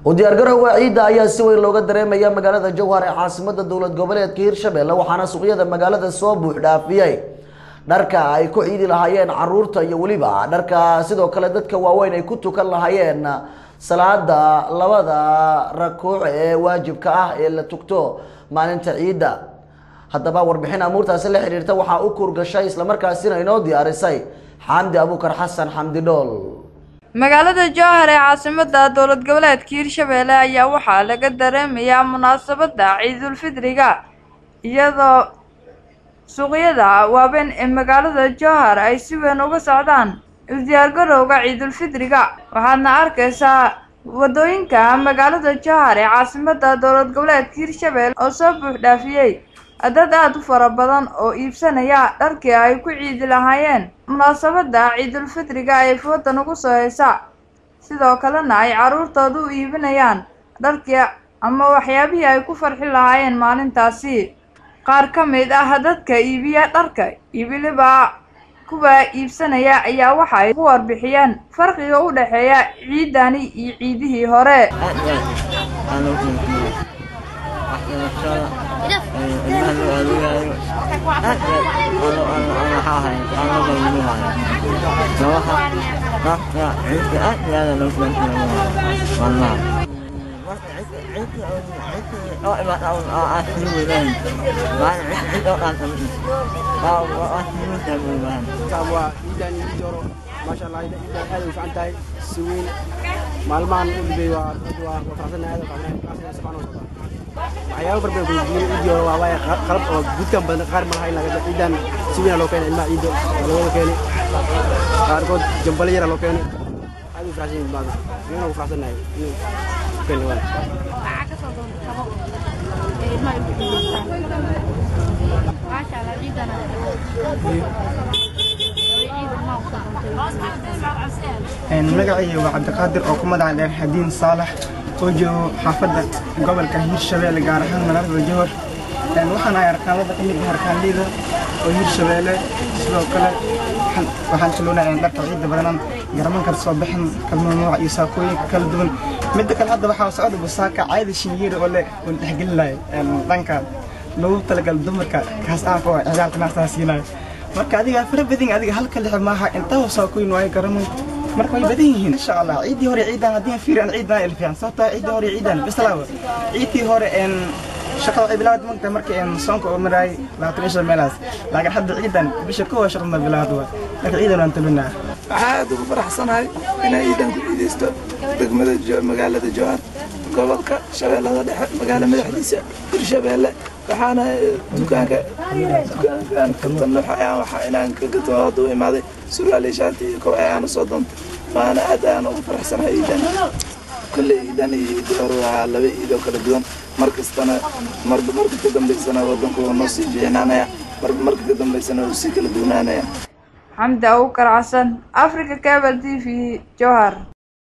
وديار garowa ciida ayaa si weyn looga dareemaya magaalada Jowhar ee caasimada dawlad goboleedka Hirshabelle waxaana suuqyada magaalada soo buux dhaafiyay dharka ay ku ciidi lahaayeen caruurta iyo waliba dharka sidoo kale dadka waaweyn ay ku tukan lahaayeen salaada labada rakac ee waajibka ah ee la tugto maalinta ciida haddaba warbixin amuurtaas la xiriirta waxa uu kurgashay isla markaasina inoo diyaarisay Xamdi Abuukar Xasan Xamdi Dhool magaalada Jowhar ee caasimada dawlad goboleedka Hirshabelle ayaa waxa laga dareemayaa munaasabada Ciidul Fidriga iyadoo suuqyada waaweyn ee magaalada Jowhar ay si weyn uga socdaan diyaar garowga Ciidul Fidriga waxaadna arkaysaa wadooyinka magaalada Jowhar ee caasimada dawlad goboleedka Hirshabelle oo soo buux dhaafiyay dad aad u fara badan oo iibsanaya dharkii ay ku ciidi lahaayeen munaasabada Ciidul Fidriga ay foodan ugu soo haysa sidoo kalena ay caruurtoodu u iibinayaan dharkii ama waxyaabihii ay ku farxi lahaayeen maalintaasi qaar ka mid ah dadka iibiya dharka iibiliba kuwa iibsanaya ayaa waxa ay ku warbixiyeen farqiga u dhaxeeya ciidani iyo ciidihii hore ما شاء الله هذا وفعلتها سوين مالمان اللي وفرحنا هذا وفرحنا سبحانه وتعالى waxyaabo barbar video waa qalab oo gudkan badan qaar ma hayna laga ciidan sibina loo keenay ilma ciido loo keenay qaar god jambal yar loo keenay aad u faraxsan baad inuu faraxsanahay keenay wala waxa ka soo doonto ilma ma sha Allah ciidana magacayga waa Cabdiqaadir oo ku magac dheer Xadiin Saalax oo joogo xaafadda gobolka Hirshabelle gaar ahaan magaalada Jowhar waxaan ay arkaanada kamid ah arkaanleyda oo Hirshabelle sidoo kale waxaan taloonayaa dharka ciida badan garamanka soo bixin kalmo nooc iyo saakooyin kala duwan mid kale hadda waxa socda busaaka caadi shingeer oo la dhaxgelinay dhanka loo talagal dumarka kaas ah oo ciyaarta naasasiinay marka adiga farabadin adiga halka lix maaha inta saakooyin way garaman marka way badan yihiin insha Allah ciidii hore ciidan hadii fiiran ciidan ilfiyan sabta ciidii hore ciidan bislaawa ciidii hore shaqada bilaad manta markii soonka oo maray la tiriisha meelaas laakiin hadda ciidan bisha koow shaqada bilaad waa laakiin ciidan aan tabinaa aad ugu faraxsanahay inay ciidan ku ciideysto degmada magaalada Jowhar gobolka Shabeellaha Dhexe magaalada madaxdiisa Hirshabelle waxaana dukaanka waxa inaan ka gato imaaday surwaal shaati ko aan soo doonto waana aad aan ugu faraxsanahay ciidan kulli ciidan iyo laba ciido kala duwan markastana marka ka dambeysana wadanku noo sii jeenanaya marka ka dambeysana uu si kala duwanaanaya Xamdi Abuukar Xasan Africa Cable TV Jowhar